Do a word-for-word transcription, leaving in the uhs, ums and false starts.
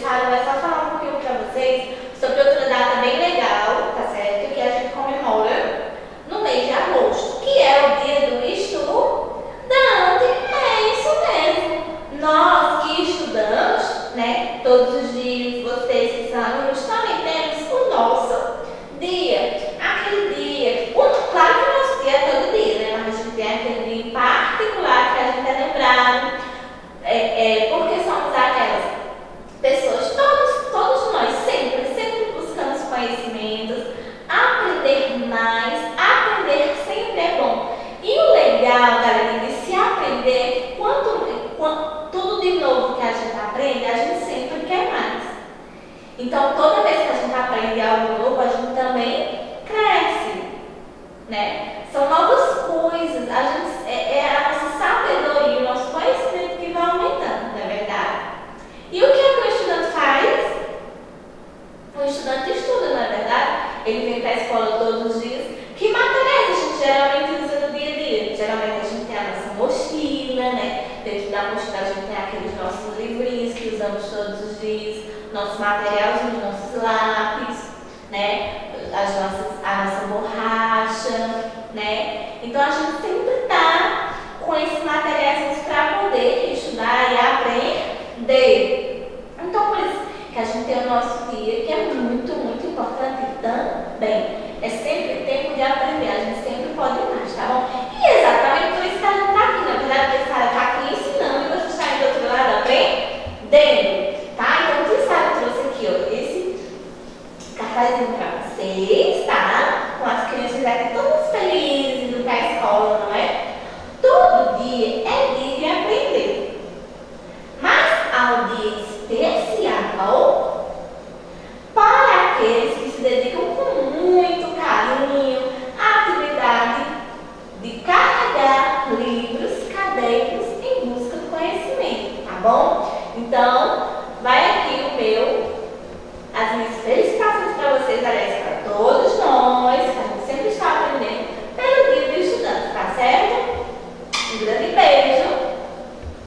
Sara vai só falar um pouquinho para vocês sobre outra data bem legal, tá certo? Que a gente comemora no mês de agosto, que é o dia do estudante. É isso mesmo. Nós que estudamos, né, todos os dias, vocês que são alunos, também temos o nosso dia. Aquele dia, claro que o nosso dia é todo dia, né? Mas a gente tem aquele dia em particular que a gente é lembrado, é, é, porque somos aquelas pessoas, todos, todos nós, sempre, sempre buscamos conhecimentos, aprender mais, aprender sempre é bom. E o legal, galera, de se aprender, quanto, quanto, tudo de novo que a gente aprende, a gente sempre quer mais. Então, toda vez que a gente aprende algo novo, a gente também cresce, né? São novas coisas, a gente, é, é a nossa sabedoria, o nosso conhecimento que vai aumentando, não é verdade? E o que, é que o estudante faz? O estudante estuda, não é verdade? Ele vem para a escola todos os dias. Que materiais a gente geralmente usa no dia a dia? Geralmente a gente tem a nossa mochila, né? Dentro da mochila a gente tem aqueles nossos livrinhos que usamos todos os dias, nossos materiais, os nossos lápis, né? As nossas, a nossa borracha, né? Então a gente sempre está com esses materiais para poder estudar e aprender. Então por isso que a gente tem o nosso dia, que é muito, muito importante também. É sempre tempo de aprender, a gente sempre pode mais, tá bom? E é exatamente por isso que a gente está aqui, na verdade, porque a Sara está aqui ensinando e você está aí do outro lado aprendendo, tá? Então o que Sara trouxe aqui, ó, esse cartazinho para vocês, tá? Com as crianças aqui todas felizes, indo para a escola, não é? Todo dia é dia de aprender. Mas há um dia especial para aqueles que se dedicam com muito carinho à atividade de carregar livros, cadernos em busca do conhecimento, tá bom? Então, vai aqui.